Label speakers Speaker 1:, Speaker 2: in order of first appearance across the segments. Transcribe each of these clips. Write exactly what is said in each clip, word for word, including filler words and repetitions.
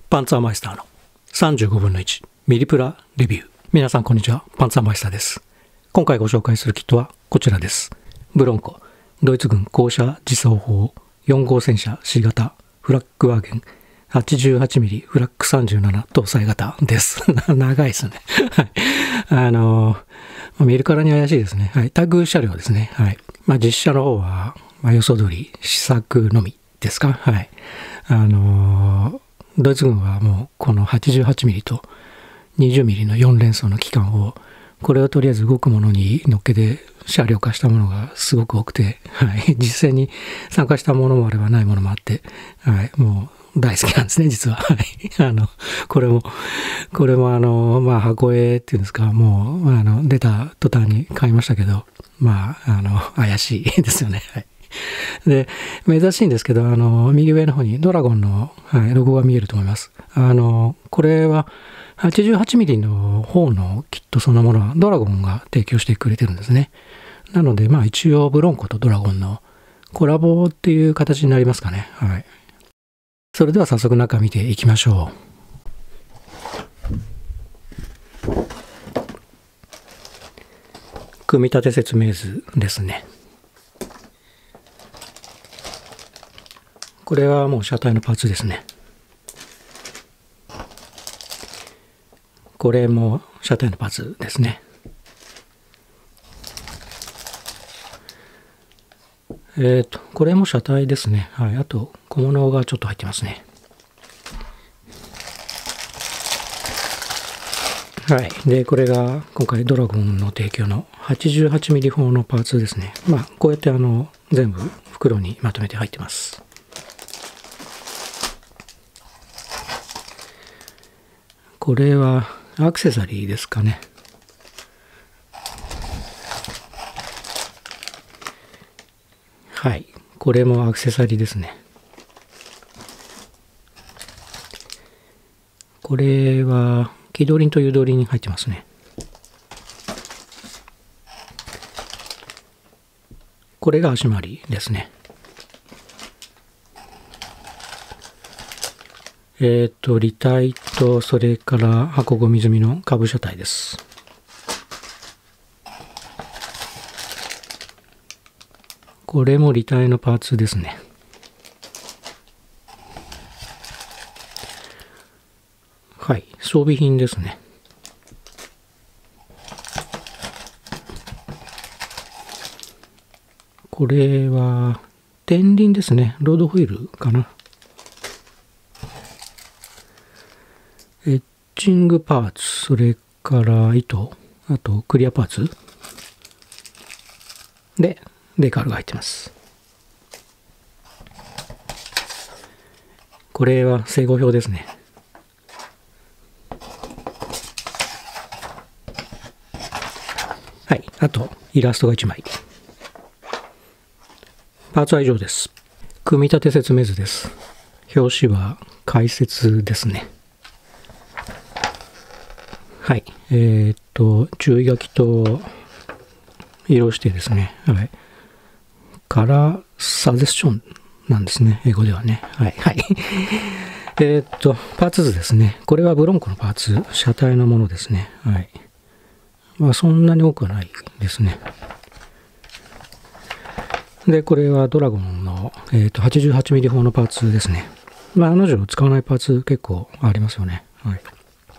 Speaker 1: パンツァーマイスターのさんじゅうごぶんのいちミリプラレビュー。皆さんこんにちは、パンツァーマイスターです。今回ご紹介するキットはこちらです。ブロンコドイツ軍高射自走砲よん号戦車 C 型フラッグワーゲン はちじゅうはちミリ フラッグさんじゅうなな搭載型です。長いですね。はい。あの見るからに怪しいですね。はい。タグ車両ですね。はい。まあ実車の方は、まあ、予想通り試作のみですか。はい。あのドイツ軍はもうこの はちじゅうはちミリ と にじゅうミリ のよん連装の機関をこれをとりあえず動くものに乗っけて車両化したものがすごく多くて、はい、実際に参加したものもあればないものもあって、はい、もう大好きなんですね、実は。はい、あのこれもこれもあのまあ箱絵っていうんですか、もうあの出た途端に買いましたけど、まああの怪しいですよね。はい。で、珍しいんですけど、あの、右上の方にドラゴンの、はい、ロゴが見えると思います。あの、これは はちじゅうはちミリ の方のキットそのものはドラゴンが提供してくれてるんですね。なので、まあ一応ブロンコとドラゴンのコラボっていう形になりますかね。はい。それでは早速中見ていきましょう。組み立て説明図ですね。これはもう車体のパーツですね。これも車体のパーツですね。えっと、これも車体ですね。はい。あと、小物がちょっと入ってますね。はい。で、これが今回ドラゴンの提供の はちじゅうはちミリ 砲のパーツですね。まあ、こうやってあの、全部袋にまとめて入ってます。これはアクセサリーですかね。はい。これもアクセサリーですね。これは気取りと湯取りに入ってますね。これが足回りですね。えっと、履帯と、それから箱ゴミ済みの下部車体です。これも履帯のパーツですね。はい、装備品ですね。これは、天輪ですね。ロードホイールかな。エッチングパーツ、それから糸、あとクリアパーツでデカールが入ってます。これは正誤表ですね。はい、あとイラストがいちまい。パーツは以上です。組み立て説明図です。表紙は解説ですね。はい。えー、っと、注意書きと色指定ですね。はい。カラーサジェスションなんですね。英語ではね。はい。はい。えー、っと、パーツ図ですね。これはブロンコのパーツ、車体のものですね。はい。まあ、そんなに多くはないですね。で、これはドラゴンの、えー、っと はちじゅうはちミリ 砲のパーツですね。まあ、あの女使わないパーツ結構ありますよね。はい。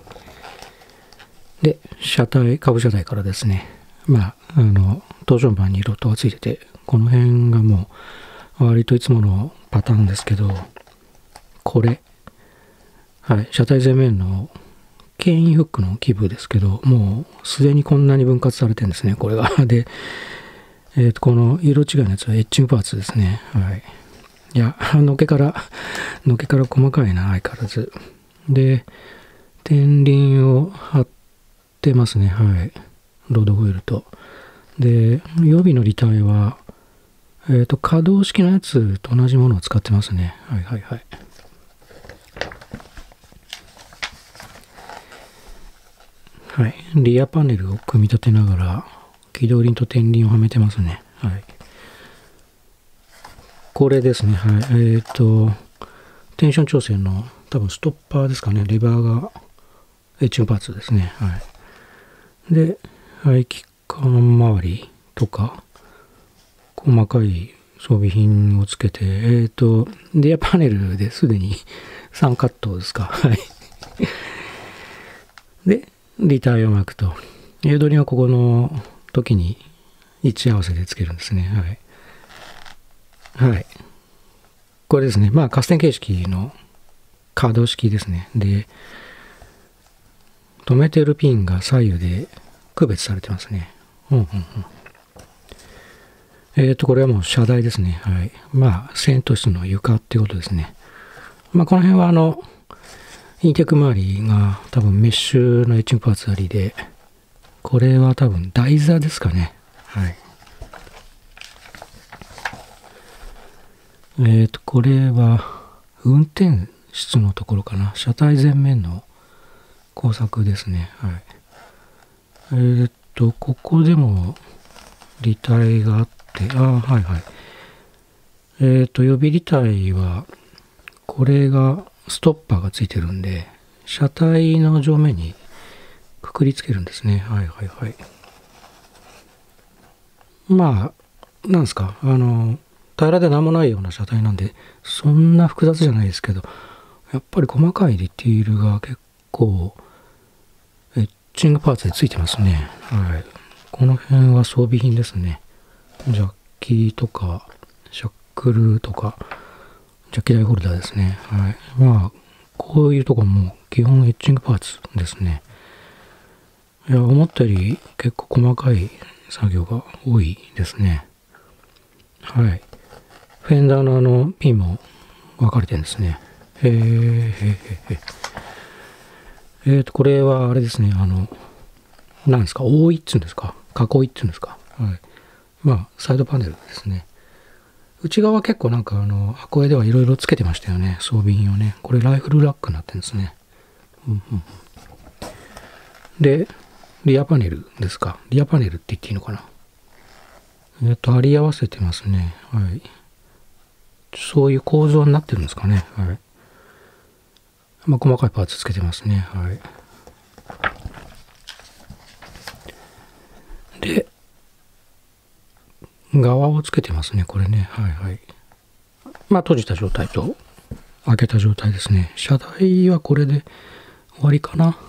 Speaker 1: で、車体、下部車体からですね、まあ、あの、登場板にロットがついてて、この辺がもう、割といつものパターンですけど、これ、はい、車体前面の牽引フックの基部ですけど、もうすでにこんなに分割されてるんですね、これが。で、えーと、この色違いのやつはエッチングパーツですね。はい。いや、のけから、のけから細かいな、相変わらず。で、天輪を貼って出ますね。はい。ロードホイールと。で、予備の履帯は、えっ、ー、と、可動式のやつと同じものを使ってますね。はいはいはい。はい。リアパネルを組み立てながら、気取りと天輪をはめてますね。はい。これですね。はい。えっ、ー、と、テンション調整の多分ストッパーですかね。レバーがエッチングパーツですね。はい。で、排気管周りとか、細かい装備品をつけて、えっと、リアパネルですでにさんカットですか。はい。で、リタイアマークと、エアドリはここの時に位置合わせでつけるんですね。はい。はい。これですね。まあ、カステン形式の可動式ですね。で、止めてるピンが左右で区別されてますね。うんうんうん。えっと、これはもう車台ですね。はい。まあ、セント室の床っていうことですね。まあ、この辺はあの、インテック周りが多分メッシュのエッチングパーツありで、これは多分台座ですかね。はい。えっと、これは運転室のところかな。車体前面の工作ですね。はい。えっと、ここでも履帯があって、ああ、はいはい。えっと、予備履帯は、これがストッパーがついてるんで、車体の上面にくくりつけるんですね。はいはいはい。まあ、なんですか、あの、平らで何もないような車体なんで、そんな複雑じゃないですけど、やっぱり細かいディティールが結構、エッチングパーツでついてますね。はい。この辺は装備品ですね。ジャッキとか、シャックルとか、ジャッキ台ホルダーですね。はい。まあ、こういうとこも基本エッチングパーツですね。いや、思ったより結構細かい作業が多いですね。はい。フェンダーのあのピンも分かれてるんですね。へえ、へえ、へえ。えっと、これはあれですね、あの、何ですか、覆いっつうんですか、囲いっつうんですか。はい。まあ、サイドパネルですね。内側は結構なんかあの、箱絵ではいろいろつけてましたよね、装備品をね。これライフルラックになってるんですね。うんうん、で、リアパネルですか。リアパネルって言っていいのかな。えっと、貼り合わせてますね。はい。そういう構造になってるんですかね。はい。まあ、細かいパーツつけてますね。はい。で、側をつけてますね。これね。はいはい。まあ、閉じた状態と開けた状態ですね。車台はこれで終わりかな。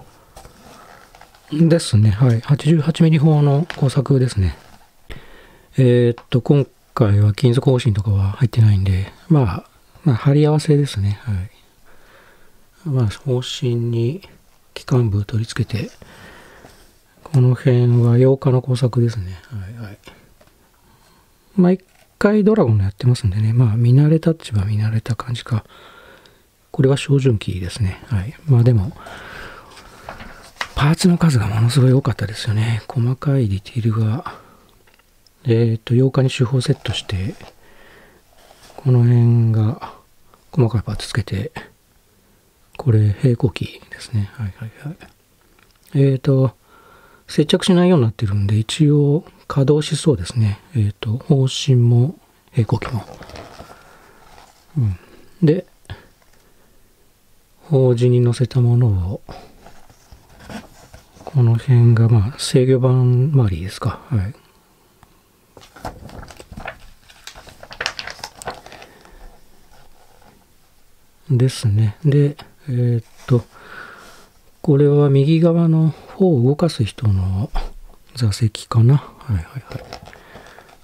Speaker 1: ですね。はい。はちじゅうはちミリ砲の工作ですね。えー、っと、今回は金属方針とかは入ってないんで、まあ、まあ、貼り合わせですね。はい。まあ、方針に機関部取り付けて、この辺はようかの工作ですね。はいはい。まあ、一回ドラゴンのやってますんでね。まあ、見慣れたっちゃ見慣れた感じか。これは照準器ですね。はい。まあでも、パーツの数がものすごい多かったですよね。細かいディティールが、えっと、ようかに手法セットして、この辺が細かいパーツつけて、これ平行機ですね。はいはいはい。えっと、接着しないようになってるんで、一応稼働しそうですね。えっと、方針も平行機も。うん。で、法事に乗せたものを、この辺がまあ制御盤周りですか。はい。ですね。で、えー、っと、これは右側の方を動かす人の座席かな。はいはいはい。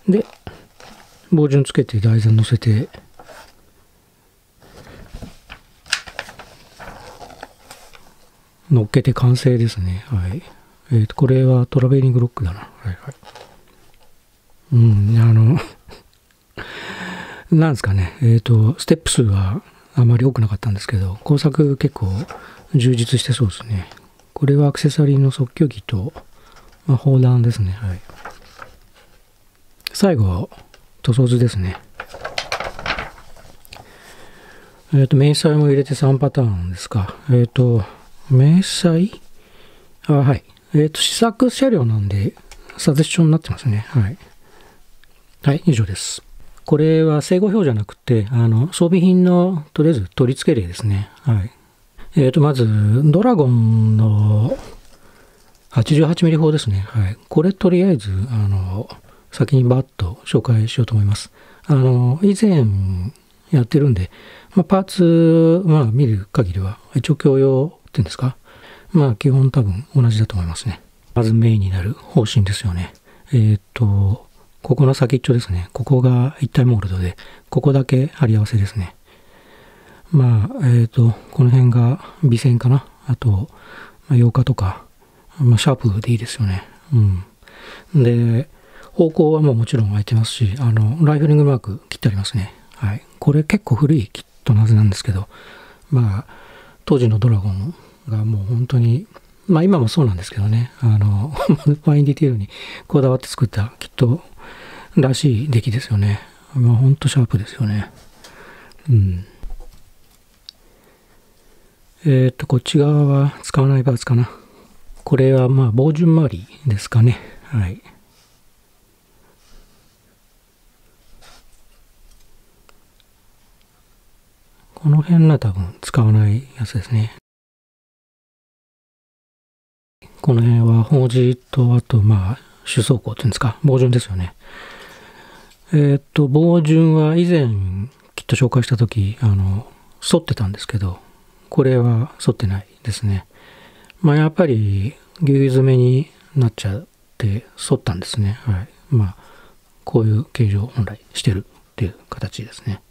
Speaker 1: で、棒順つけて台座乗せて、乗っけて完成ですね。はい。えー、っと、これはトラベリングロックだな。はいはい。うん、あの、なんですかね。えっと、ステップ数はあまり多くなかったんですけど、工作結構充実してそうですね。これはアクセサリーの測距儀と、まあ、砲弾ですね。はい。最後、塗装図ですね。えっ、ー、と、明細も入れてさんパターンですか。えっ、ー、と、明細あ、はい。えっ、ー、と、試作車両なんで、サジェスションになってますね。はい。はい、以上です。 これは正誤表じゃなくて、あの、装備品の、とりあえず取り付け例ですね。はい。えっと、まず、ドラゴンの はちじゅうはちミリ 砲ですね。はい。これとりあえず、あの、先にバッと紹介しようと思います。あの、以前やってるんで、まあ、パーツ、まあ、見る限りは、一応共用っていうんですか。まあ、基本多分同じだと思いますね。まずメインになる方針ですよね。えっと、ここの先っちょですね。ここが一体モールドで、ここだけ貼り合わせですね。まあ、えっと、この辺が微線かな。あと、まあ、ようかとか、まあ、シャープでいいですよね。うん。で、方向はもうもちろん空いてますし、あの、ライフリングマーク切ってありますね。はい。これ結構古いキットのはずなんですけど、まあ、当時のドラゴンがもう本当に、まあ今もそうなんですけどね、あの、ファインディテールにこだわって作ったキットらしい出来ですよね。まあ本当シャープですよね。うん。えっと、こっち側は使わないパーツかな。これはまあ防潤周りですかね。はい。この辺は多分使わないやつですね。この辺は法事と、あとまあ、主走行っていうんですか、防潤ですよね。えーっと、防潤は以前きっと紹介したとき、あの、沿ってたんですけど、これは沿ってないですね。まあやっぱり、ぎゅうぎゅう詰めになっちゃって沿ったんですね。はい。まあ、こういう形状を本来してるっていう形ですね。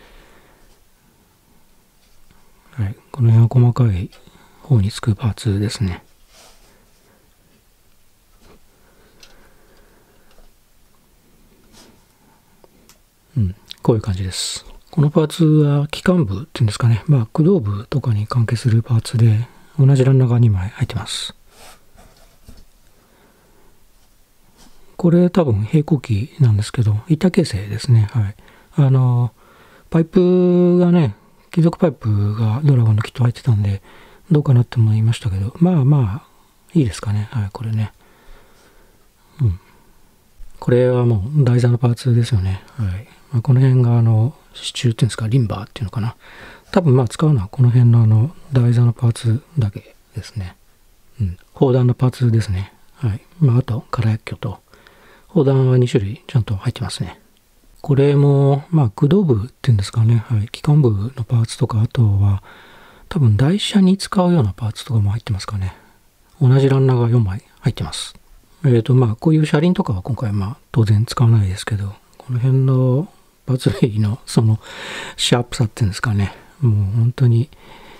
Speaker 1: はい。この辺は細かい方につくパーツですね。うん、こういう感じです。このパーツは機関部っていうんですかね。まあ、駆動部とかに関係するパーツで、同じランナーがにまい入ってます。これ多分平行機なんですけど、板形成ですね。はい。あの、パイプがね、金属パイプがドラゴンのキット入ってたんで、どうかなっても言いましたけど、まあまあ、いいですかね。はい、これね。うん。これはもう台座のパーツですよね。はい。まあ、この辺があの、支柱っていうんですか、リンバーっていうのかな。多分まあ使うのはこの辺のあの、台座のパーツだけですね。うん。砲弾のパーツですね。はい。まああと、空薬莢と、砲弾はに種類ちゃんと入ってますね。これも、まあ駆動部っていうんですかね。はい。機関部のパーツとか、あとは、多分台車に使うようなパーツとかも入ってますかね。同じランナーがよんまい入ってます。えっとまあこういう車輪とかは今回まあ当然使わないですけど、この辺のパーツ類のそのシャープさっていうんですかね。もう本当に、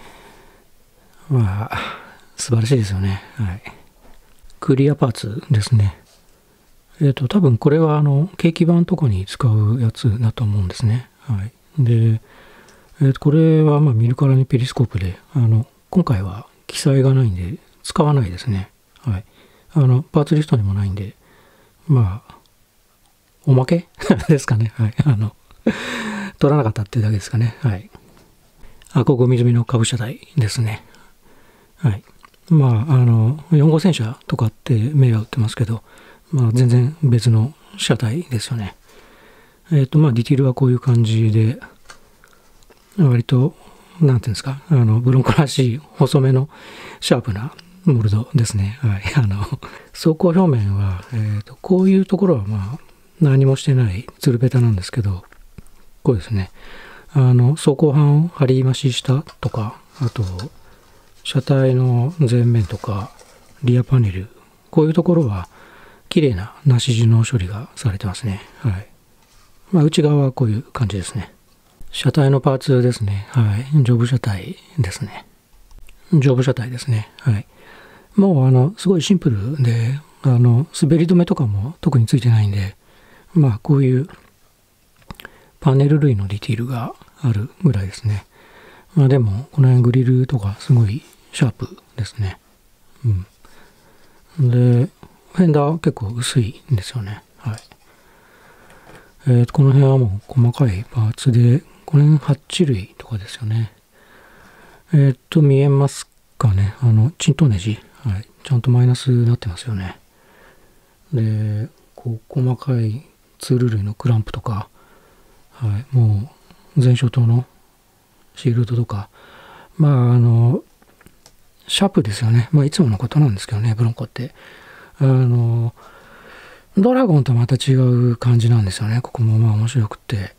Speaker 1: まあ、素晴らしいですよね。はい。クリアパーツですね。えっと、多分これはあの、ケーキ板とかに使うやつだと思うんですね。はい。で、えっと、これはまあ見るからにペリスコープで、あの、今回は記載がないんで、使わないですね。はい。あの、パーツリストにもないんで、まあ、おまけですかね。はい。あの、取らなかったっていうだけですかね。はい。あ、ここ水見の株車台ですね。はい。まあ、あの、よん号戦車とかって銘は売ってますけど、まあ、全然別の車体ですよね。えっと、まあ、ディティールはこういう感じで、割と、なんていうんですか、あの、ブロンコらしい細めのシャープなモールドですね。はい。あの、走行表面は、えっと、こういうところはまあ、何もしてないツルベタなんですけど、こうですね。あの、走行板を張り増ししたとか、あと、車体の前面とか、リアパネル、こういうところは、綺麗な梨地の処理がされてますね。はい。まあ、内側はこういう感じですね。車体のパーツですね。はい。上部車体ですね。上部車体ですね。はい。もう、あの、すごいシンプルで、あの、滑り止めとかも特についてないんで、まあ、こういうパネル類のディティールがあるぐらいですね。まあでも、この辺グリルとかすごいシャープですね。うん。で、フェンダー結構薄いんですよね。はい。えーと、この辺はもう細かいパーツで、この辺ハッチ類とかですよね。えっと、見えますかね。あの、チントネジ。はい。ちゃんとマイナスになってますよね。で、こう、細かいツール類のクランプとか、 はい、もう前処灯のシールドとか、まああのシャープですよね。まあいつものことなんですけどね、ブロンコって。あのドラゴンとまた違う感じなんですよね。ここもまあ面白くて。はい、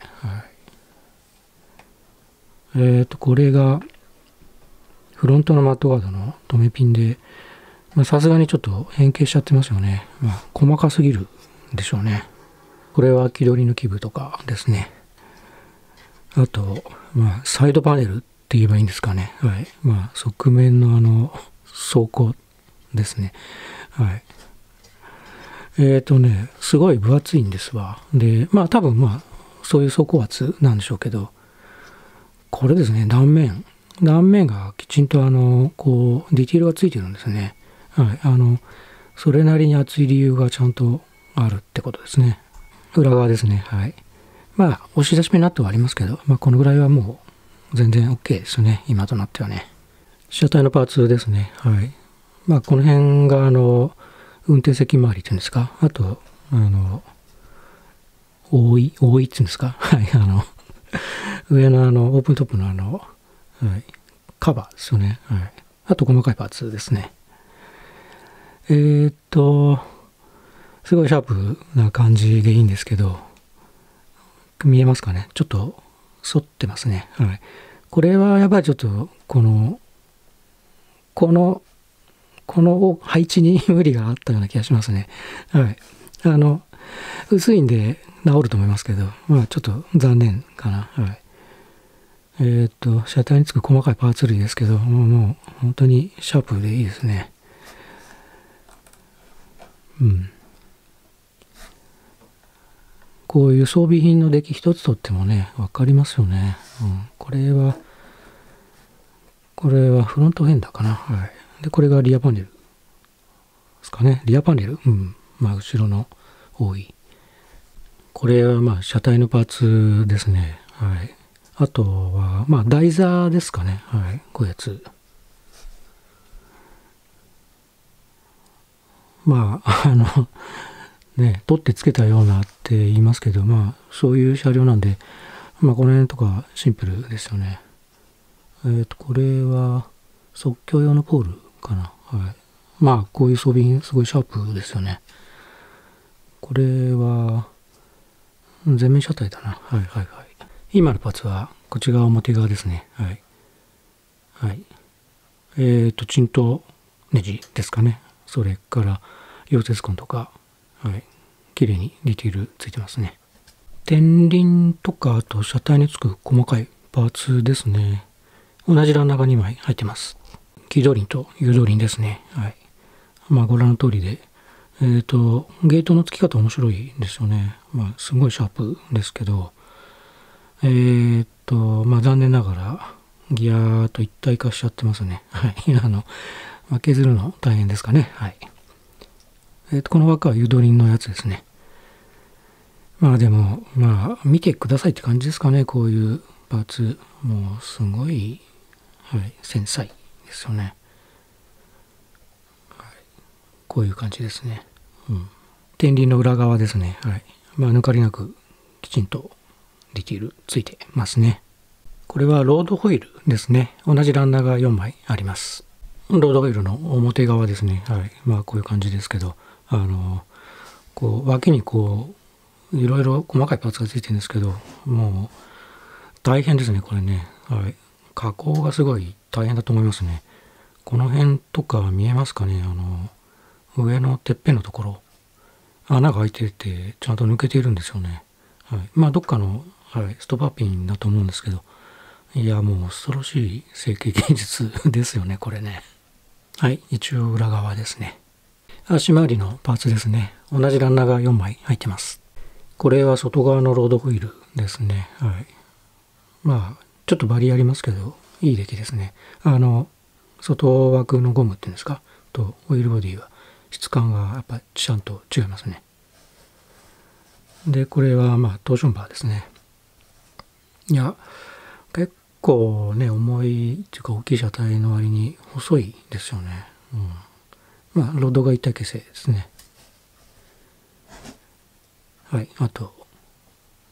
Speaker 1: えっ、ー、と、これがフロントのマットガードの留めピンで、さすがにちょっと変形しちゃってますよね。まあ細かすぎるでしょうね。これは気取りの基部とかですね。あと、まあサイドパネルって言えばいいんですかね。はい。まあ側面のあの装甲ですね。はい。えっとね、すごい分厚いんですわ。で、まあ多分まあ、そういう装甲圧なんでしょうけど、これですね、断面。断面がきちんとあの、こう、ディティールがついてるんですね。はい。あの、それなりに厚い理由がちゃんとあるってことですね。裏側ですね。はい。まあ、押し出し目ナットはありますけど、まあこのぐらいはもう全然 OK ですね。今となってはね。車体のパーツですね。はい。まあこの辺があの、運転席周りっていうんですか、あと、あの、覆い、覆いっていうんですか、はい、あの、上のあの、オープントップのあの、はい、カバーですよね。はい。あと、細かいパーツですね。えー、っと、すごいシャープな感じでいいんですけど、見えますかね、ちょっと反ってますね。はい。これはやっぱりちょっと、この、この、この配置に無理があったような気がしますね。はい。あの、薄いんで治ると思いますけど、まあちょっと残念かな。はい。えー、っと、車体につく細かいパーツ類ですけど、もう、もう本当にシャープでいいですね。うん。こういう装備品の出来一つとってもね、わかりますよね。うん。これは、これはフロントフェンダーかな。はい。で、これがリアパネルですかね。リアパネル。うん。まあ、後ろの多い。これはまあ、車体のパーツですね。はい。あとは、まあ、台座ですかね。はい。こういうやつ。まあ、あの、ね、取ってつけたようなって言いますけど、まあ、そういう車両なんで、まあ、この辺とかシンプルですよね。えっ、ー、と、これは、側橋用のポールかな。はい。まあ、こういう装備品、すごいシャープですよね。これは、前面車体だな。はいはいはい。今のパーツは、こっち側表側ですね。はい。はい。えっ、ー、と、沈騰ネジですかね。それから、溶接痕とか、はい。綺麗にディティールついてますね。天輪とか、あと車体につく細かいパーツですね。同じランナーがにまい入ってます。気動輪と誘導輪ですね。はい。まあ、ご覧の通りで、えっ、ー、と、ゲートの付き方面白いですよね。まあ、すごいシャープですけど、えっ、ー、と、まあ、残念ながら、ギアと一体化しちゃってますね。はい。あの、まあ、削るの大変ですかね。はい。えっ、ー、と、この枠は誘導輪のやつですね。まあでも、まあ、見てくださいって感じですかね。こういうパーツ。もう、すごい、はい、繊細ですよね。はい、こういう感じですね。うん。天輪の裏側ですね。はい。まあ、抜かりなく、きちんとディティールついてますね。これはロードホイールですね。同じランナーがよんまいあります。ロードホイールの表側ですね。はい。まあ、こういう感じですけど、あの、こう、脇にこう、いろいろ細かいパーツがついてるんですけど、もう、大変ですね、これね。はい。加工がすごい大変だと思いますね。この辺とか見えますかね。あの、上のてっぺんのところ、穴が開いてて、ちゃんと抜けているんですよね。はい。まあ、どっかの、はい、ストッパーピンだと思うんですけど、いや、もう恐ろしい成形技術ですよね、これね。はい、一応裏側ですね。足回りのパーツですね。同じランナーがよんまい入ってます。これは外側のロードホイールですね。はい。まあ、ちょっとバリありますけど、いい出来ですね。あの、外枠のゴムっていうんですか、とオイルボディは質感がやっぱちゃんと違いますね。で、これはまあ、トーションバーですね。いや、結構ね、重いっていうか大きい車体の割に細いですよね。うん。まあ、ロッドが一体形成ですね。はい。あと、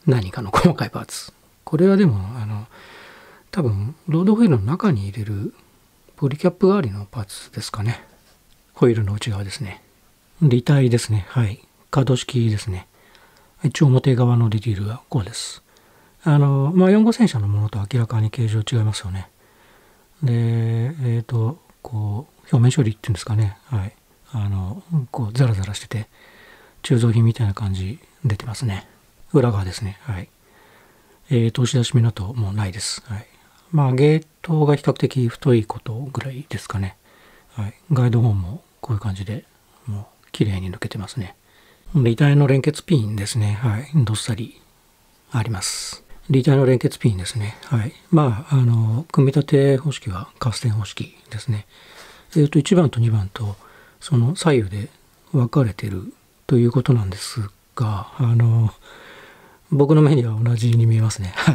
Speaker 1: 何かの細かいパーツ。これはでも、あの、多分、ロードホイールの中に入れるポリキャップ代わりのパーツですかね。ホイールの内側ですね。履帯ですね。はい。可動式ですね。一応表側のディティールはこうです。あの、まあ、よん号戦車のものと明らかに形状違いますよね。で、えっと、こう、表面処理っていうんですかね。はい。あの、こう、ザラザラしてて、鋳造品みたいな感じ出てますね。裏側ですね。はい。えーと、押し出し目などもうないです。はい。まあ、ゲートが比較的太いことぐらいですかね。はい。ガイドホーンもこういう感じで、もう、綺麗に抜けてますね。履帯の連結ピンですね。はい。どっさりあります。履帯の連結ピンですね。はい。まあ、あの、組み立て方式はカステン方式ですね。えっと、いちばんとにばんと、その左右で分かれてるということなんですが、あの、僕の目には同じに見えますね。はい。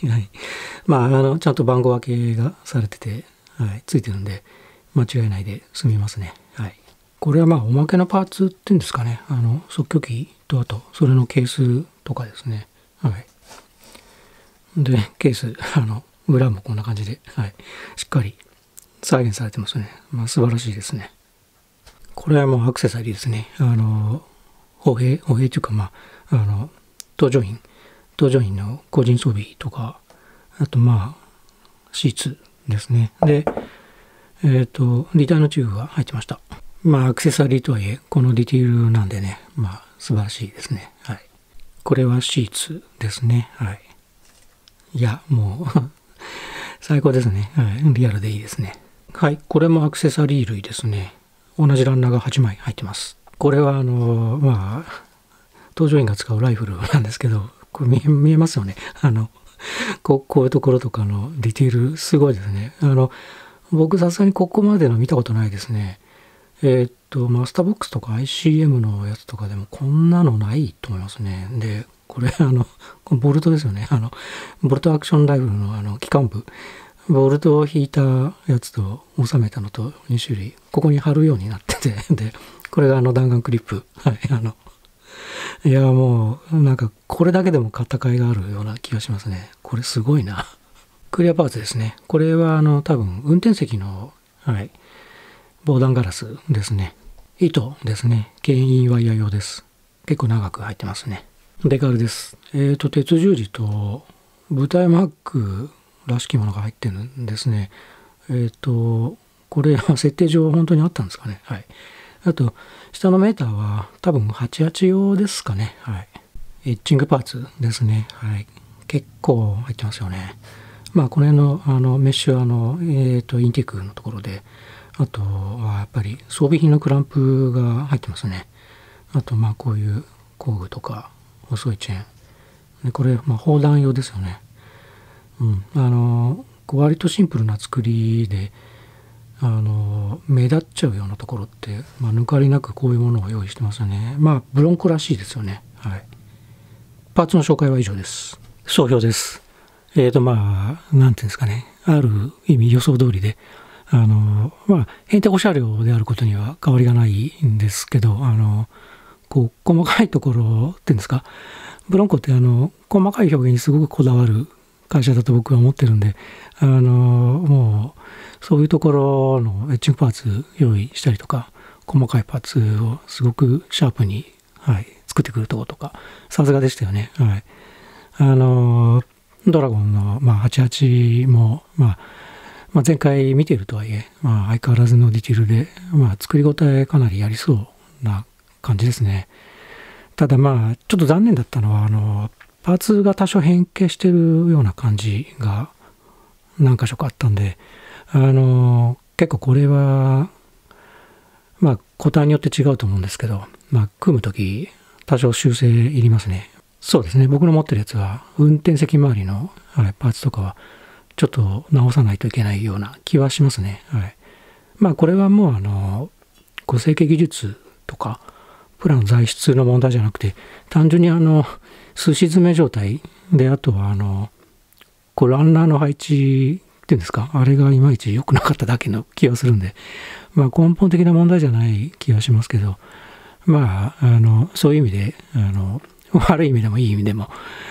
Speaker 1: はい。まあ、あの、ちゃんと番号分けがされてて、はい、ついてるんで、間違いないで済みますね。はい。これはまあ、おまけのパーツっていうんですかね。あの、測距機と、あと、それのケースとかですね。はい。で、ケース、あの、裏もこんな感じで、はい。しっかり再現されてますね。まあ、素晴らしいですね。これはもうアクセサリーですね。あの、歩兵、歩兵というか、まあ、あの、搭乗員、搭乗員の個人装備とか、あとまあ、シーツですね。で、えっと、履帯のチューブが入ってました。まあ、アクセサリーとはいえ、このディティールなんでね、まあ、素晴らしいですね。はい。これはシーツですね。はい。いや、もう最高ですね。はい。リアルでいいですね。はい。これもアクセサリー類ですね。同じランナーがはちまい入ってます。これは、あの、まあ、搭乗員が使うライフルなんですけど、これ見え、見えますよね。あの、こう、こういうところとかのディティール、すごいですね。あの、僕さすがにここまでの見たことないですね。えーっと、マスターボックスとか アイシーエム のやつとかでもこんなのないと思いますね。で、これ、あの、これボルトですよね。あの、ボルトアクションライフルのあの、機関部。ボルトを引いたやつと収めたのとに種類、ここに貼るようになってて、で、これがあの弾丸クリップ。はい、あの、いや、もう、なんか、これだけでも買った甲斐があるような気がしますね。これすごいな。クリアパーツですね。これは、あの、多分、運転席の、はい、防弾ガラスですね。糸ですね。牽引ワイヤー用です。結構長く入ってますね。デカールです。えっ、ー、と、鉄十字と、舞台マックらしきものが入ってるんですね。えっ、ー、と、これは設定上本当にあったんですかね。はい。あと、下のメーターは多分はちじゅうはち用ですかね。はい。エッチングパーツですね。はい。結構入ってますよね。まあ、この辺の、あの、メッシュ、あの、えっ、ー、と、インテークのところで、あとはやっぱり装備品のクランプが入ってますね。あと、まあ、こういう工具とか、細いチェーン。でこれ、まあ、砲弾用ですよね。うん。あの、割とシンプルな作りで、あの、目立っちゃうようなところって、まあ、抜かりなくこういうものを用意してますよね。まあ、ブロンコらしいですよね。はい。パーツの紹介は以上です。総評です。えーと、まあ、なんていうんですかね。ある意味予想通りで、あの、まあ、ヘンテコ車両であることには変わりがないんですけど、あの、こう、細かいところっていうんですか、ブロンコってあの、細かい表現にすごくこだわる会社だと僕は思ってるんで、あの、もう、そういうところのエッチングパーツ用意したりとか、細かいパーツをすごくシャープに、はい、作ってくるところとか、さすがでしたよね。はい。あの、ドラゴンの、まあ、はちじゅうはちも、まあ、まあ、前回見ているとはいえ、まあ、相変わらずのディティールで、まあ、作り応えかなりありそうな感じですね。ただまあ、ちょっと残念だったのは、あの、パーツが多少変形してるような感じが何箇所かあったんで、あの、結構これは、まあ、個体によって違うと思うんですけど、まあ、組むとき、多少修正いりますね。そうですね。僕の持ってるやつは、運転席周りの、はい、パーツとかは、ちょっと直さないといけないような気はしますね。はい。まあ、これはもう、あの、ご成形技術とか、プラの材質の問題じゃなくて、単純にあの、すし詰め状態で、あとはあの、こうランナーの配置っていうんですか、あれがいまいち良くなかっただけの気がするんで、まあ根本的な問題じゃない気がしますけど、まあ、あの、そういう意味で、あの、悪い意味でもいい意味でも、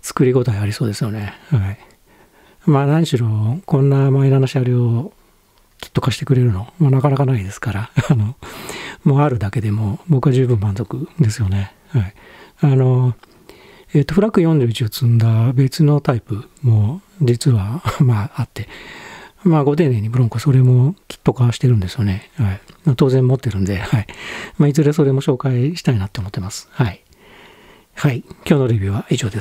Speaker 1: 作り応えありそうですよね。はい。まあ何しろ、こんなマイナーな車両をキット化してくれるの、まあ、なかなかないですから、あの、もうあるだけでも僕は十分満足ですよね。はい。あの、えっと、フラッグよんじゅういちを積んだ別のタイプも実は、まああって、まあご丁寧にブロンコそれもキット化してるんですよね。はい。まあ、当然持ってるんで、はい。まあいずれそれも紹介したいなって思ってます。はい。はい。今日のレビューは以上です。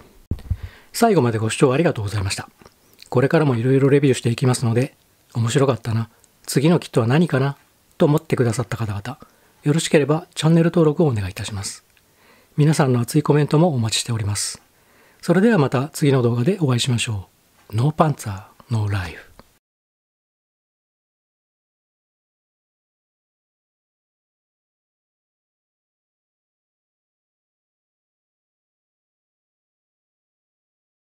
Speaker 1: 最後までご視聴ありがとうございました。これからもいろいろレビューしていきますので、面白かったな、次のキットは何かなと思ってくださった方々、よろしければチャンネル登録をお願いいたします。皆さんの熱いコメントもお待ちしております。それではまた次の動画でお会いしましょう。ノーパンツァー、ノーライフ。